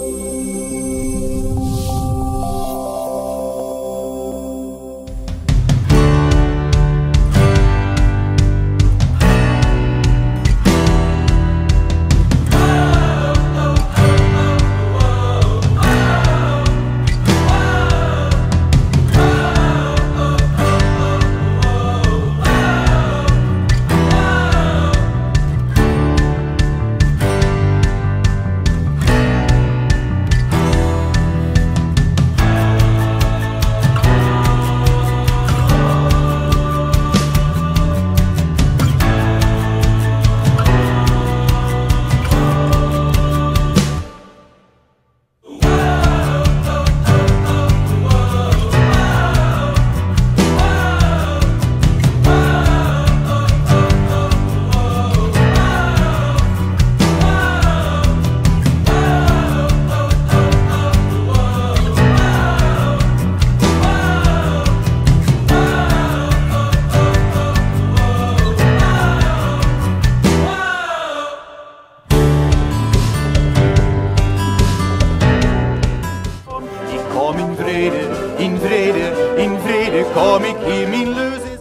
in vrede kom ik hier, mijn leus is.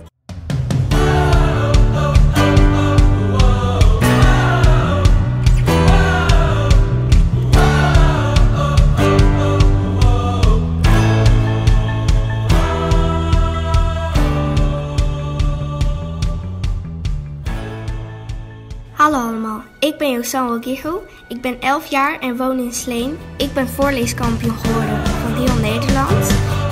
Hallo allemaal, ik ben Josanne Gichel, ik ben 11 jaar en woon in Sleen. Ik ben voorleeskampioen geworden van heel Nederland.